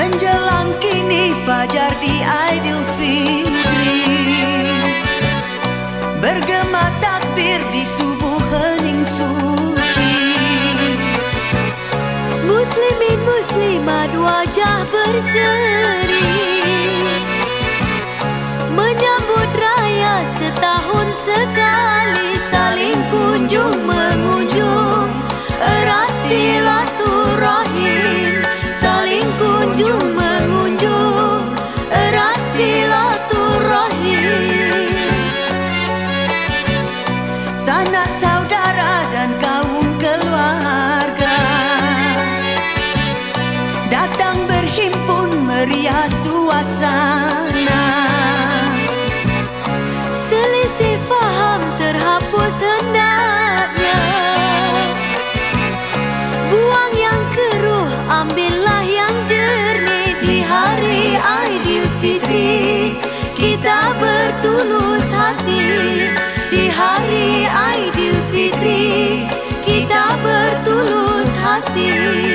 Menjelang kini fajar di Aidilfitri, bergema takbir di subuh hening suci. Muslimin muslimat wajah berseri, menyambut raya setahun sekali, saling kunjung mengunjung erat silaturahim, saling kunjung mengunjung erat silaturahim. Sanak saudara dan kaum keluarga datang berhimpun meriah suasana. Selisih faham terhapus hendaknya, buang yang keruh ambillah yang jernih. Di hari Aidilfitri kita bertulus hati, di hari Aidilfitri kita bertulus hati.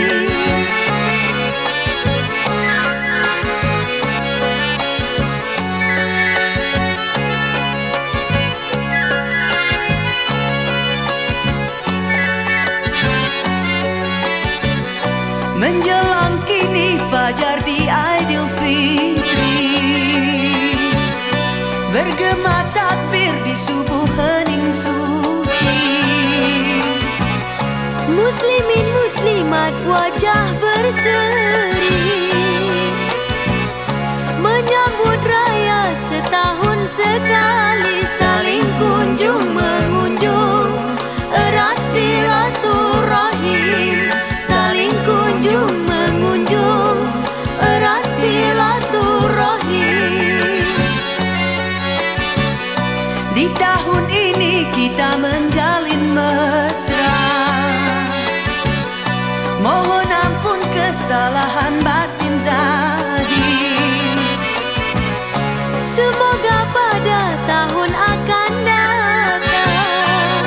Menjelang kini fajar di Aidilfitri, bergema takbir di subuh hening suci. Muslimin muslimat wajah berseri, menyambut raya setahun sekali, saling kunjung mengunjung erat silaturahim, saling kunjung mengunjung erat silaturahim. Di tahun ini kita menjalin mesra, mohon ampun kesalahan batin zahir. Semoga pada tahun akan datang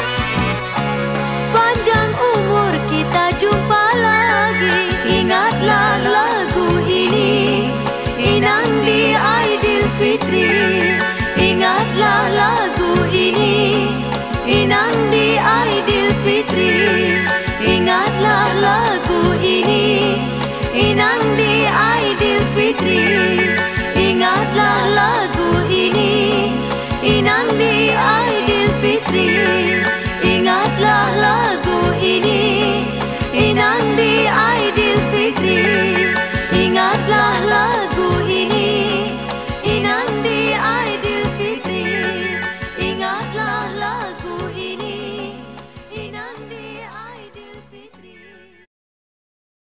panjang umur kita jumpa lagi. Ingatlah lagu ini, inang di Aidilfitri. Ingatlah lagu ini, inang di Aidilfitri. Ingatlah lagu ini, inang di Aidilfitri.